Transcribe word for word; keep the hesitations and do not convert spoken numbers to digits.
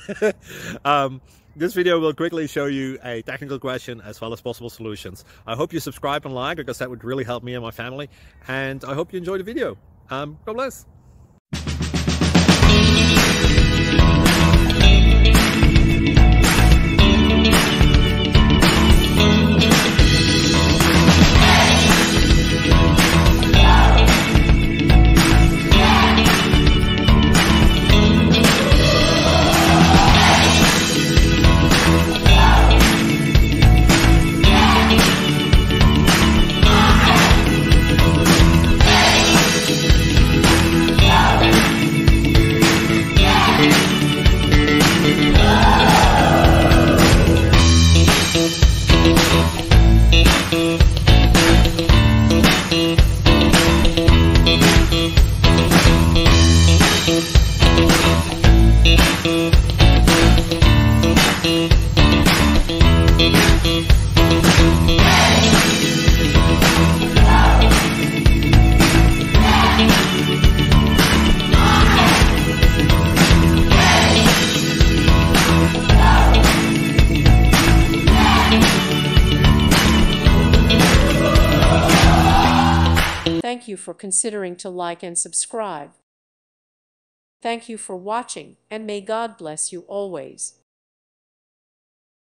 um, this video will quickly show you a technical question as well as possible solutions. I hope you subscribe and like, because that would really help me and my family. And I hope you enjoy the video. Um, God bless. Thank you for considering to like and subscribe. Thank you for watching, and may God bless you always.